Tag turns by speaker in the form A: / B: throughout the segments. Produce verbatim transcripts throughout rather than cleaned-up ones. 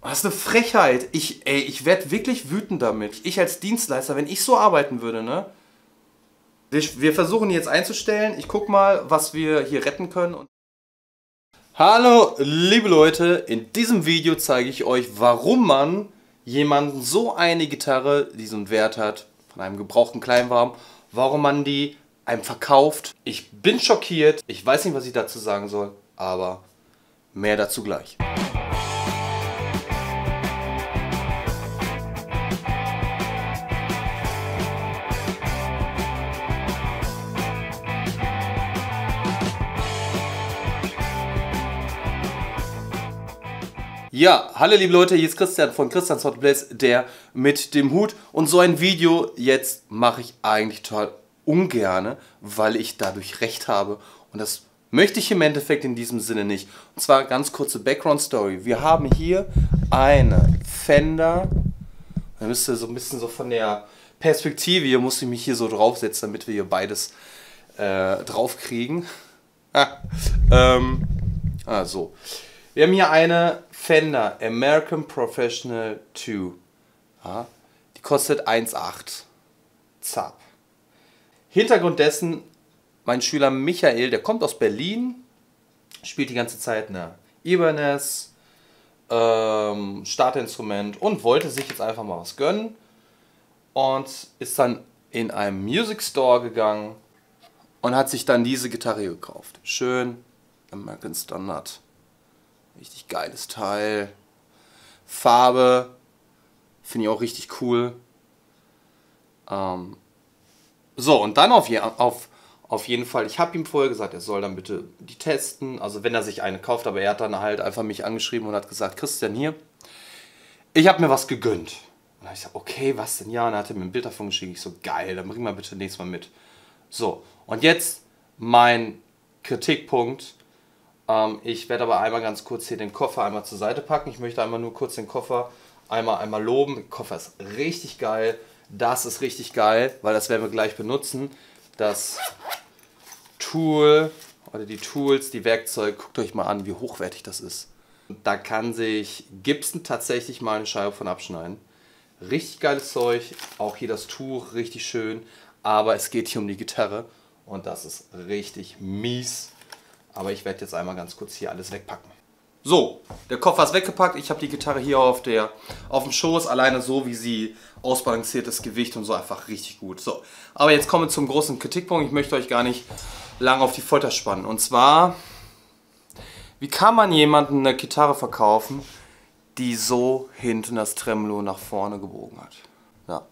A: Das ist eine Frechheit. Ich, ey, ich werde wirklich wütend damit. Ich als Dienstleister, wenn ich so arbeiten würde, ne? Wir, wir versuchen jetzt einzustellen. Ich guck mal, was wir hier retten können. Hallo, liebe Leute. In diesem Video zeige ich euch, warum man jemanden so eine Gitarre, die so einen Wert hat, von einem gebrauchten Kleinwagen, warum man die einem verkauft. Ich bin schockiert. Ich weiß nicht, was ich dazu sagen soll, aber mehr dazu gleich. Ja, hallo liebe Leute, hier ist Christian von Christians Hot Place, der mit dem Hut. Und so ein Video jetzt mache ich eigentlich total ungerne, weil ich dadurch recht habe. Und das möchte ich im Endeffekt in diesem Sinne nicht. Und zwar ganz kurze Background Story. Wir haben hier eine Fender. Da müsst ihr so ein bisschen so von der Perspektive, hier muss ich mich hier so draufsetzen, damit wir hier beides äh, drauf kriegen. Ah, ähm, ah, so. Wir haben hier eine Fender American Professional zwei. Ja, die kostet eins Komma acht. Zap. Hintergrund dessen, mein Schüler Michael, der kommt aus Berlin, spielt die ganze Zeit eine Ibanez, ähm, Startinstrument und wollte sich jetzt einfach mal was gönnen. Und ist dann in einem Music Store gegangen und hat sich dann diese Gitarre gekauft. Schön, American Standard. Richtig geiles Teil. Farbe finde ich auch richtig cool. Ähm so, und dann auf, je auf, auf jeden Fall, ich habe ihm vorher gesagt, er soll dann bitte die testen. Also wenn er sich eine kauft, aber er hat dann halt einfach mich angeschrieben und hat gesagt, Christian, hier, ich habe mir was gegönnt. Und dann habe ich gesagt, okay, was denn? Ja, und dann hat er mir ein Bild davon geschickt. Ich so, geil, dann bring mal bitte nächstes Mal mit. So, und jetzt mein Kritikpunkt. Ähm, ich werde aber einmal ganz kurz hier den Koffer einmal zur Seite packen. Ich möchte einmal nur kurz den Koffer einmal, einmal loben. Der Koffer ist richtig geil. Das ist richtig geil, weil das werden wir gleich benutzen. Das Tool oder die Tools, die Werkzeuge, guckt euch mal an, wie hochwertig das ist. Da kann sich Gibson tatsächlich mal eine Scheibe von abschneiden. Richtig geiles Zeug. Auch hier das Tuch, richtig schön. Aber es geht hier um die Gitarre und das ist richtig mies. Aber ich werde jetzt einmal ganz kurz hier alles wegpacken. So, der Koffer ist weggepackt. Ich habe die Gitarre hier auf, der, auf dem Schoß. Alleine so, wie sie ausbalanciert, das Gewicht und so, einfach richtig gut. So, aber jetzt kommen wir zum großen Kritikpunkt. Ich möchte euch gar nicht lange auf die Folter spannen. Und zwar, wie kann man jemandem eine Gitarre verkaufen, die so hinten das Tremolo nach vorne gebogen hat? Ja.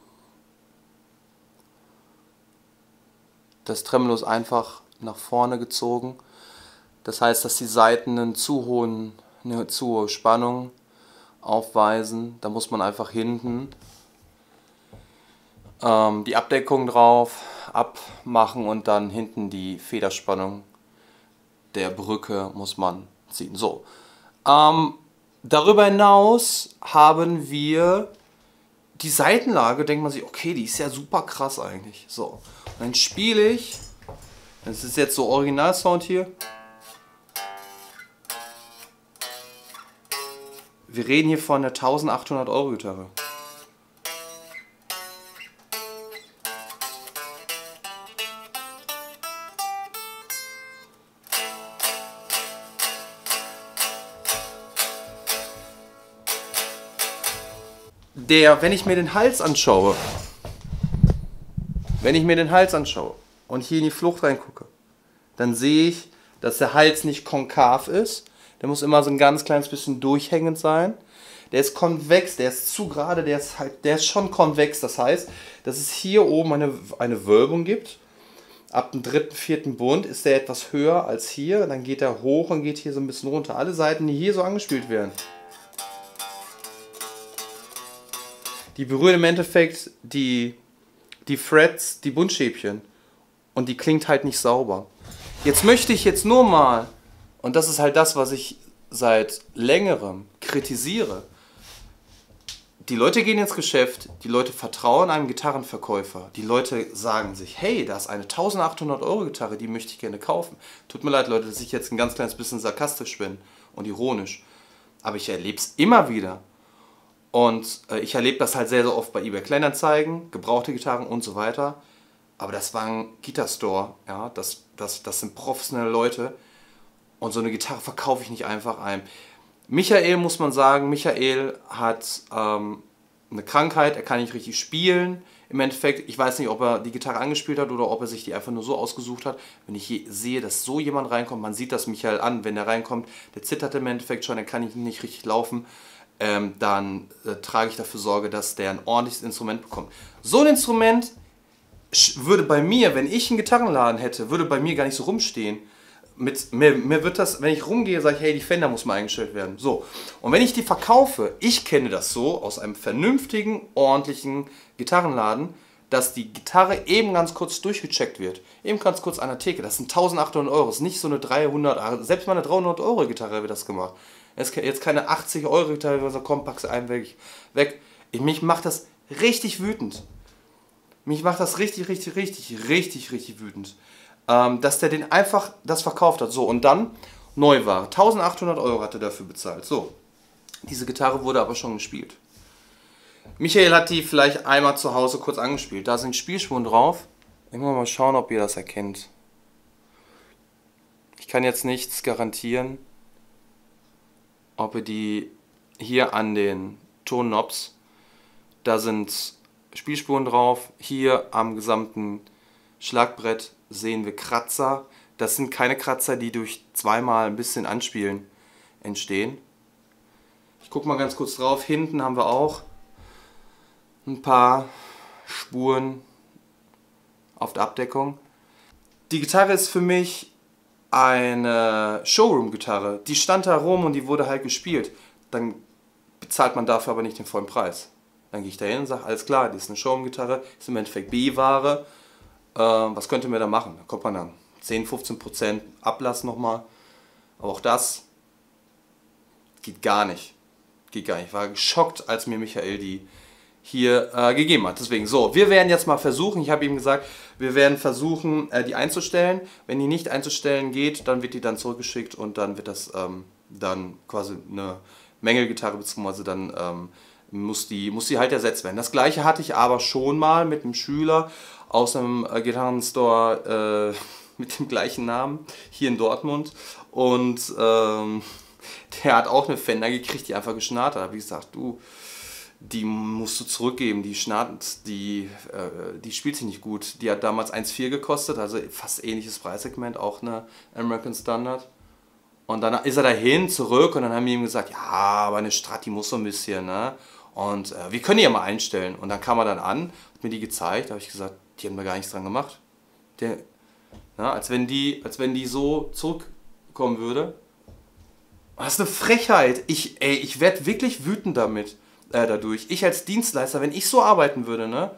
A: Das Tremolo ist einfach nach vorne gezogen. Das heißt, dass die Saiten einen zu hohen, eine zu hohe Spannung aufweisen. Da muss man einfach hinten ähm, die Abdeckung drauf abmachen und dann hinten die Federspannung der Brücke muss man ziehen. So. Ähm, darüber hinaus haben wir die Saitenlage, denkt man sich, okay, die ist ja super krass eigentlich. So. Und dann spiele ich, das ist jetzt so Originalsound hier. Wir reden hier von einer eintausendachthundert Euro Gitarre. Der, wenn ich mir den Hals anschaue, wenn ich mir den Hals anschaue und hier in die Flucht reingucke, dann sehe ich, dass der Hals nicht konkav ist. Der muss immer so ein ganz kleines bisschen durchhängend sein. Der ist konvex, der ist zu gerade, der ist, halt, der ist schon konvex. Das heißt, dass es hier oben eine, eine Wölbung gibt. Ab dem dritten, vierten Bund ist der etwas höher als hier. Dann geht er hoch und geht hier so ein bisschen runter. Alle Seiten, die hier so angespielt werden, die berühren im Endeffekt die, die Frets, die Bundstäbchen. Und die klingt halt nicht sauber. Jetzt möchte ich jetzt nur mal, und das ist halt das, was ich seit längerem kritisiere. Die Leute gehen ins Geschäft, die Leute vertrauen einem Gitarrenverkäufer. Die Leute sagen sich, hey, da ist eine eintausendachthundert Euro Gitarre, die möchte ich gerne kaufen. Tut mir leid, Leute, dass ich jetzt ein ganz kleines bisschen sarkastisch bin und ironisch. aber ich erlebe es immer wieder. Und äh, ich erlebe das halt sehr, sehr oft bei eBay Kleinanzeigen, gebrauchte Gitarren und so weiter. Aber das war ein Guitar Store, ja, das, das, das sind professionelle Leute. Und so eine Gitarre verkaufe ich nicht einfach ein. Michael, muss man sagen, Michael hat ähm, eine Krankheit, er kann nicht richtig spielen. Im Endeffekt, ich weiß nicht, ob er die Gitarre angespielt hat oder ob er sich die einfach nur so ausgesucht hat. Wenn ich je, sehe, dass so jemand reinkommt, man sieht das Michael an, wenn er reinkommt, der zittert im Endeffekt schon, er kann nicht richtig laufen, ähm, dann äh, trage ich dafür Sorge, dass der ein ordentliches Instrument bekommt. So ein Instrument würde bei mir, wenn ich einen Gitarrenladen hätte, würde bei mir gar nicht so rumstehen. Mit, mir, mir wird das, wenn ich rumgehe, sage ich, hey, die Fender muss mal eingestellt werden. So. Und wenn ich die verkaufe, ich kenne das so aus einem vernünftigen, ordentlichen Gitarrenladen, dass die Gitarre eben ganz kurz durchgecheckt wird. Eben ganz kurz an der Theke. Das sind eintausendachthundert Euro. Das ist nicht so eine dreihundert, selbst mal eine dreihundert Euro Gitarre wird das gemacht. Jetzt keine achtzig Euro Gitarre, wo so komm, pack sie einen weg. weg. Ich, mich macht das richtig wütend. Mich macht das richtig, richtig, richtig, richtig, richtig wütend. Ähm, dass der den einfach das verkauft hat. So, und dann Neuware. eintausendachthundert Euro hat er dafür bezahlt. So, diese Gitarre wurde aber schon gespielt. Michael hat die vielleicht einmal zu Hause kurz angespielt. Da sind Spielspuren drauf. Ich muss mal schauen, ob ihr das erkennt. Ich kann jetzt nichts garantieren, ob ihr die hier an den Tonknobs, da sind Spielspuren drauf. Hier am gesamten Schlagbrett sehen wir Kratzer. Das sind keine Kratzer, die durch zweimal ein bisschen Anspielen entstehen. Ich gucke mal ganz kurz drauf. Hinten haben wir auch ein paar Spuren auf der Abdeckung. Die Gitarre ist für mich eine Showroom-Gitarre. Die stand da rum und die wurde halt gespielt. Dann bezahlt man dafür aber nicht den vollen Preis. Dann gehe ich da hin und sage, alles klar, die ist eine Showroom-Gitarre, ist im Endeffekt B-Ware. Äh, was könnte man da machen? Da kommt man dann zehn, fünfzehn Prozent Ablass nochmal. Aber auch das geht gar nicht. Geht gar nicht. Ich war geschockt, als mir Michael die hier äh, gegeben hat. Deswegen, so, wir werden jetzt mal versuchen, ich habe ihm gesagt, wir werden versuchen, äh, die einzustellen. Wenn die nicht einzustellen geht, dann wird die dann zurückgeschickt und dann wird das ähm, dann quasi eine Mängelgitarre, beziehungsweise dann ähm, muss, die, muss die halt ersetzt werden. Das gleiche hatte ich aber schon mal mit einem Schüler aus einem äh, Gitarrenstore äh, mit dem gleichen Namen hier in Dortmund und ähm, der hat auch eine Fender gekriegt, die einfach geschnarrt hat. Da habe ich gesagt, du, die musst du zurückgeben, die schnarrt, die, äh, die spielt sich nicht gut. Die hat damals eins Komma vier gekostet, also fast ähnliches Preissegment, auch eine American Standard. Und dann ist er dahin, zurück und dann haben wir ihm gesagt, ja, aber eine Strat, die muss so ein bisschen, ne? Und äh, wir können die ja mal einstellen. Und dann kam er dann an, hat mir die gezeigt, da habe ich gesagt, die haben da gar nichts dran gemacht. Der, na, als, wenn die, als wenn die so zurückkommen würde. Das ist eine Frechheit. Ich, ey, ich werde wirklich wütend damit. Äh, dadurch. Ich als Dienstleister, wenn ich so arbeiten würde, ne?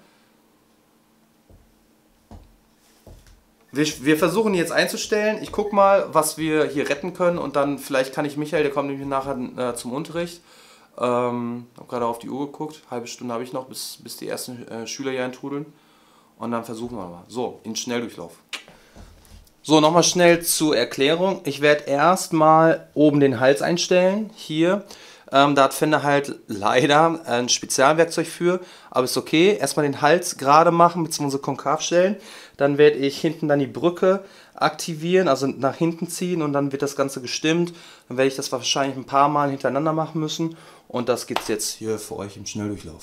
A: Wir, wir versuchen die jetzt einzustellen. Ich guck mal, was wir hier retten können und dann vielleicht kann ich Michael, der kommt nämlich nachher äh, zum Unterricht. Ähm, habe gerade auf die Uhr geguckt. Halbe Stunde habe ich noch, bis, bis die ersten äh, Schüler hier eintrudeln. Und dann versuchen wir mal. So, in Schnelldurchlauf. So, nochmal schnell zur Erklärung. Ich werde erstmal oben den Hals einstellen. Hier. Ähm, da hat Fender halt leider ein Spezialwerkzeug für, aber ist okay. Erstmal den Hals gerade machen bzw. konkav stellen. Dann werde ich hinten dann die Brücke aktivieren, also nach hinten ziehen und dann wird das Ganze gestimmt. Dann werde ich das wahrscheinlich ein paar Mal hintereinander machen müssen und das geht jetzt hier für euch im Schnelldurchlauf.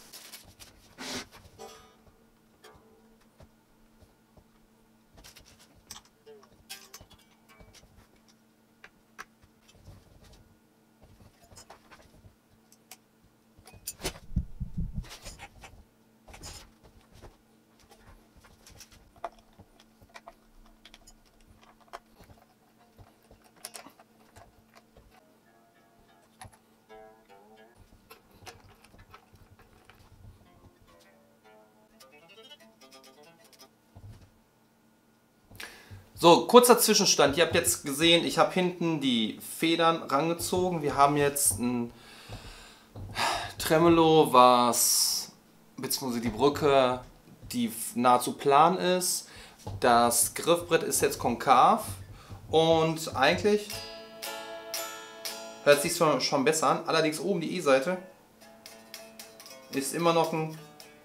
A: So, kurzer Zwischenstand. Ihr habt jetzt gesehen, ich habe hinten die Federn rangezogen. Wir haben jetzt ein Tremolo, was, beziehungsweise die Brücke, die nahezu plan ist. Das Griffbrett ist jetzt konkav und eigentlich hört sich schon, schon besser an. Allerdings oben die E-Seite ist immer noch ein...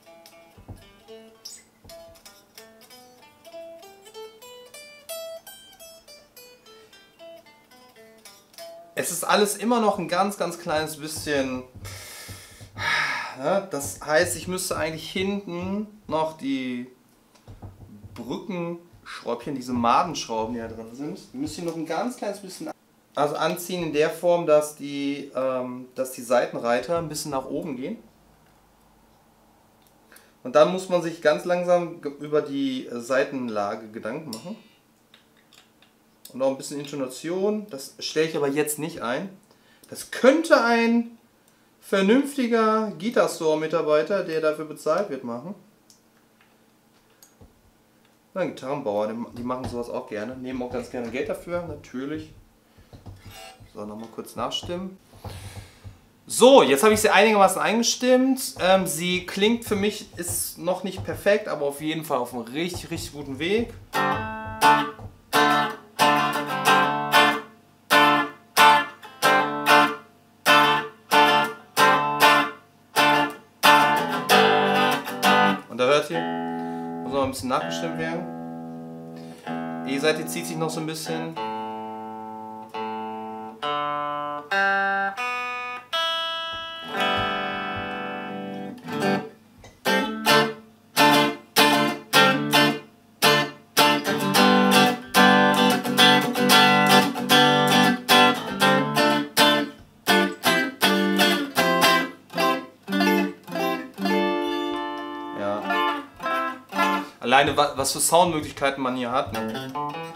A: Es ist alles immer noch ein ganz, ganz kleines bisschen... Ja, das heißt, ich müsste eigentlich hinten noch die Brückenschräubchen, diese Madenschrauben, die da drin sind, die müsste ich noch ein ganz kleines bisschen also anziehen in der Form, dass die, ähm, dass die Seitenreiter ein bisschen nach oben gehen. Und dann muss man sich ganz langsam über die Seitenlage Gedanken machen. Und auch ein bisschen Intonation, das stelle ich aber jetzt nicht ein. Das könnte ein vernünftiger Guitar Store Mitarbeiter, der dafür bezahlt wird, machen. Ein Gitarrenbauer, die machen sowas auch gerne, nehmen auch ganz gerne Geld dafür, natürlich. So, nochmal kurz nachstimmen. So, jetzt habe ich sie einigermaßen eingestimmt. Ähm, sie klingt für mich, ist noch nicht perfekt, aber auf jeden Fall auf einem richtig, richtig guten Weg. Da hört ihr, muss noch ein bisschen nachgestimmt werden. Die E-Seite zieht sich noch so ein bisschen. Alleine was für Soundmöglichkeiten man hier hat. Ne?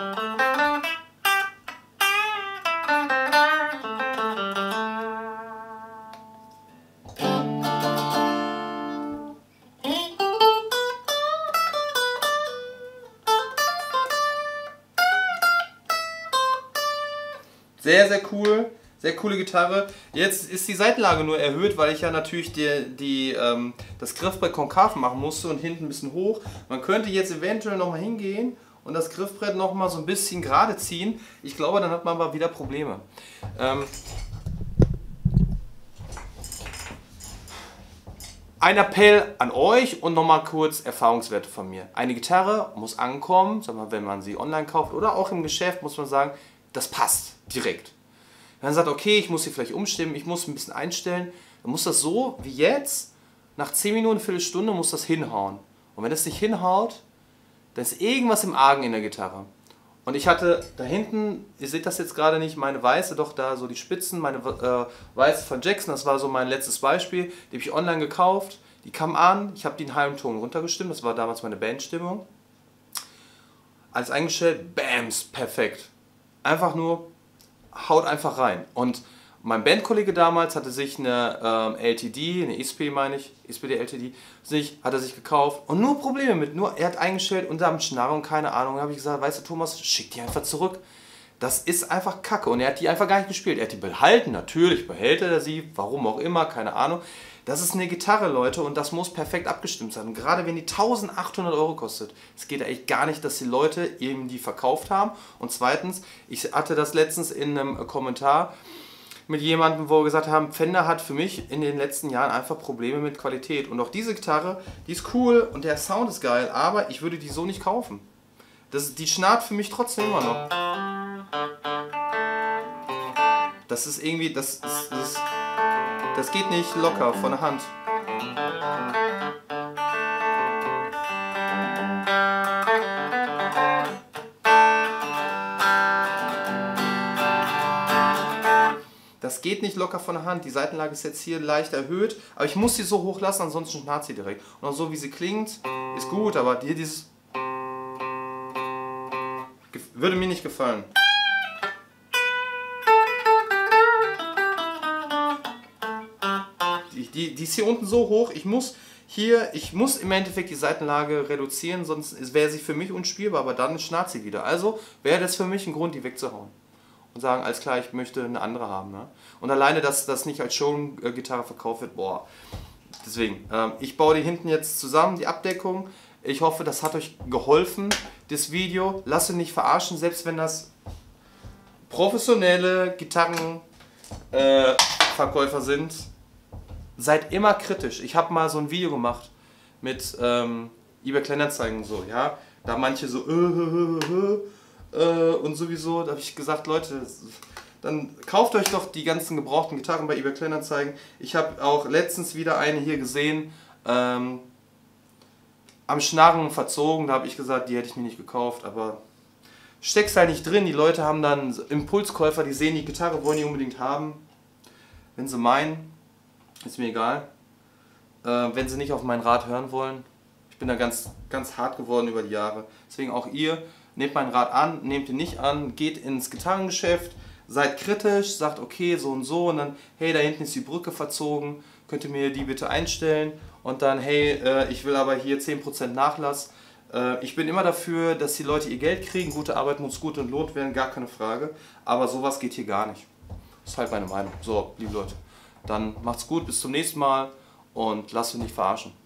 A: Sehr, sehr cool. Sehr coole Gitarre. Jetzt ist die Seitenlage nur erhöht, weil ich ja natürlich die, die, ähm, das Griffbrett konkav machen musste und hinten ein bisschen hoch. Man könnte jetzt eventuell nochmal hingehen und das Griffbrett nochmal so ein bisschen gerade ziehen. Ich glaube, dann hat man aber wieder Probleme. Ähm Ein Appell an euch und nochmal kurz Erfahrungswerte von mir. Eine Gitarre muss ankommen, sag mal, wenn man sie online kauft oder auch im Geschäft, muss man sagen, das passt direkt. Wenn man sagt, okay, ich muss hier vielleicht umstimmen, ich muss ein bisschen einstellen, dann muss das so wie jetzt, nach zehn Minuten, eine Viertelstunde muss das hinhauen. Und wenn das nicht hinhaut, dann ist irgendwas im Argen in der Gitarre. Und ich hatte da hinten, ihr seht das jetzt gerade nicht, meine weiße, doch da so die Spitzen, meine äh, weiße von Jackson, das war so mein letztes Beispiel, die habe ich online gekauft, die kam an, ich habe die einen halben Ton runtergestimmt, das war damals meine Bandstimmung. Alles eingestellt, bams, perfekt. Einfach nur, haut einfach rein. Und mein Bandkollege damals hatte sich eine ähm, L T D, eine E S P meine ich, E S P D L T D, sich, hat er sich gekauft und nur Probleme mit, nur er hat eingestellt und da am Schnarren, keine Ahnung, da habe ich gesagt, weißt du Thomas, schick die einfach zurück. Das ist einfach Kacke und er hat die einfach gar nicht gespielt. Er hat die behalten, natürlich behält er sie, warum auch immer, keine Ahnung. Das ist eine Gitarre, Leute, und das muss perfekt abgestimmt sein. Und gerade wenn die eintausendachthundert Euro kostet, es geht eigentlich gar nicht, dass die Leute eben die verkauft haben. Und zweitens, ich hatte das letztens in einem Kommentar mit jemandem, wo wir gesagt haben, Fender hat für mich in den letzten Jahren einfach Probleme mit Qualität. Und auch diese Gitarre, die ist cool und der Sound ist geil, aber ich würde die so nicht kaufen. Das, die schnarrt für mich trotzdem immer noch. Das ist irgendwie, das, das, das, das geht nicht locker von der Hand. Das geht nicht locker von der Hand. Die Seitenlage ist jetzt hier leicht erhöht, aber ich muss sie so hoch lassen, ansonsten schnarrt sie direkt. Und auch so wie sie klingt, ist gut, aber hier dieses würde mir nicht gefallen. Die, die, die ist hier unten so hoch, ich muss hier, ich muss im Endeffekt die Seitenlage reduzieren, sonst wäre sie für mich unspielbar, aber dann schnarrt sie wieder. Also wäre das für mich ein Grund, die wegzuhauen. Und sagen, alles klar, ich möchte eine andere haben. Ne? Und alleine, dass das nicht als Showroom-Gitarre verkauft wird, boah. Deswegen, ähm, ich baue die hinten jetzt zusammen, die Abdeckung. Ich hoffe, das hat euch geholfen, das Video. Lasst euch nicht verarschen, selbst wenn das professionelle Gitarren äh, Verkäufer sind, seid immer kritisch. Ich habe mal so ein Video gemacht mit ähm, eBay Kleinanzeigen und so, ja. Da manche so äh, äh, äh, äh, und sowieso, da habe ich gesagt, Leute, dann kauft euch doch die ganzen gebrauchten Gitarren bei eBay Kleinanzeigen. Ich habe auch letztens wieder eine hier gesehen, ähm, am Schnarren verzogen, da habe ich gesagt, die hätte ich mir nicht gekauft, aber steckst halt nicht drin. Die Leute haben dann Impulskäufer, die sehen die Gitarre, wollen die unbedingt haben. Wenn sie meinen, ist mir egal. Äh, wenn sie nicht auf meinen Rat hören wollen. Ich bin da ganz, ganz hart geworden über die Jahre. Deswegen auch ihr, nehmt meinen Rat an, nehmt ihn nicht an, geht ins Gitarrengeschäft, seid kritisch, sagt okay, so und so und dann, hey, da hinten ist die Brücke verzogen, könnt ihr mir die bitte einstellen und dann, hey, äh, ich will aber hier zehn Prozent Nachlass. Äh, ich bin immer dafür, dass die Leute ihr Geld kriegen, gute Arbeit muss gut entlohnt werden, gar keine Frage, aber sowas geht hier gar nicht. Das ist halt meine Meinung. So, liebe Leute, dann macht's gut, bis zum nächsten Mal und lasst euch nicht verarschen.